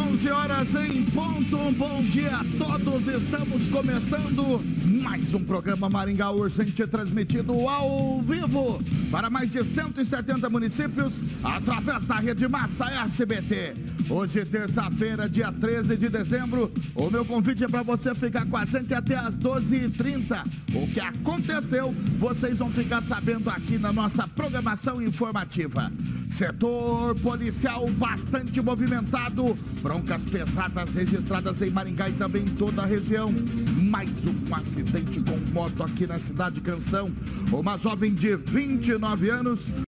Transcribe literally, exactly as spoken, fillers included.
onze horas em ponto. Um bom dia a todos. Estamos começando mais um programa Maringá Urgente, transmitido ao vivo para mais de cento e setenta municípios através da Rede Massa S B T. Hoje, terça-feira, dia treze de dezembro. O meu convite é para você ficar com a gente até as doze e trinta. O que aconteceu, vocês vão ficar sabendo aqui na nossa programação informativa. Setor policial bastante movimentado, broncas pesadas registradas em Maringá e também em toda a região. Mais um acidente com moto aqui na cidade Canção. Uma jovem de vinte e nove anos